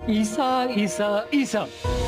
ईसा ईसा ईसा,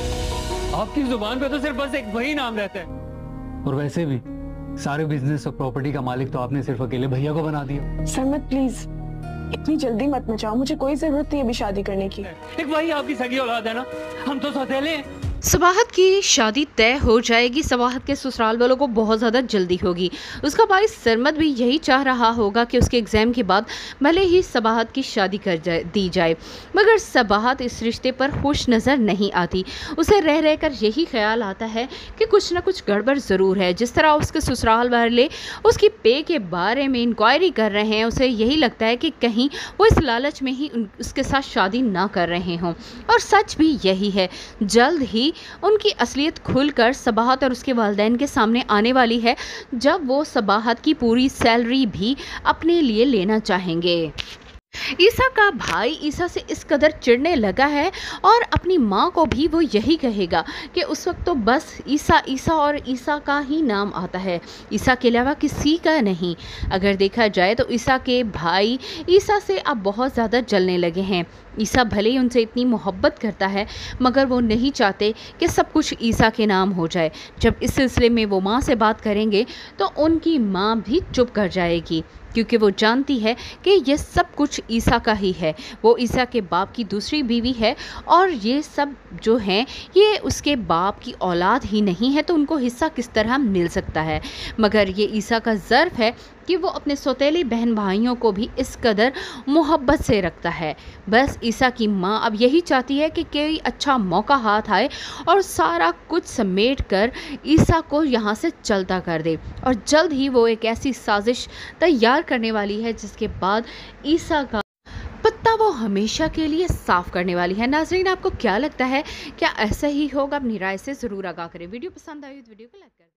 आपकी जुबान पे तो सिर्फ बस एक वही नाम रहता है। और वैसे भी सारे बिजनेस और प्रॉपर्टी का मालिक तो आपने सिर्फ अकेले भैया को बना दिया। सरमत प्लीज इतनी जल्दी मत मचाओ, मुझे कोई जरूरत नहीं अभी शादी करने की। एक वही आपकी सगी औलाद है ना, हम तो सौतेले हैं। सबाहत की शादी तय हो जाएगी। सबाहत के ससुराल वालों को बहुत ज़्यादा जल्दी होगी। उसका भाई सरमत भी यही चाह रहा होगा कि उसके एग्ज़ाम के बाद भले ही सबाहत की शादी दी जाए, मगर सबाहत इस रिश्ते पर खुश नज़र नहीं आती। उसे रह रह कर यही ख्याल आता है कि कुछ ना कुछ गड़बड़ ज़रूर है। जिस तरह उसके ससुराल वाले उसकी पे के बारे में इंक्वायरी कर रहे हैं, उसे यही लगता है कि कहीं वो इस लालच में ही उसके साथ शादी ना कर रहे हों। और सच भी यही है, जल्द ही उनकी असलियत खुलकर सबाहत और उसके वालिदैन के सामने आने वाली है, जब वो सबाहत की पूरी सैलरी भी अपने लिए लेना चाहेंगे। ईसा का भाई ईसा से इस कदर चिढ़ने लगा है और अपनी माँ को भी वो यही कहेगा कि उस वक्त तो बस ईसा ईसा और ईसा का ही नाम आता है, ईसा के अलावा किसी का नहीं। अगर देखा जाए तो ईसा के भाई ईसा से अब बहुत ज़्यादा जलने लगे हैं। ईसा भले ही उनसे इतनी मोहब्बत करता है, मगर वो नहीं चाहते कि सब कुछ ईसा के नाम हो जाए। जब इस सिलसिले में वो माँ से बात करेंगे तो उनकी माँ भी चुप कर जाएगी, क्योंकि वो जानती है कि ये सब कुछ ईसा का ही है। वो ईसा के बाप की दूसरी बीवी है और ये सब जो हैं ये उसके बाप की औलाद ही नहीं है, तो उनको हिस्सा किस तरह मिल सकता है। मगर ये ईसा का ज़र्फ है कि वो अपने सौतेली बहन भाइयों को भी इस कदर मोहब्बत से रखता है। बस ईसा की माँ अब यही चाहती है कि कोई अच्छा मौका हाथ आए और सारा कुछ समेट कर ईसा को यहाँ से चलता कर दे। और जल्द ही वो एक ऐसी साजिश तैयार करने वाली है जिसके बाद ईसा का पत्ता वो हमेशा के लिए साफ करने वाली है। नाज़रीन, आपको क्या लगता है, क्या ऐसा ही होगा? अपनी राय से ज़रूर आगाह करें। वीडियो पसंद आई तो वीडियो को लाइक करें।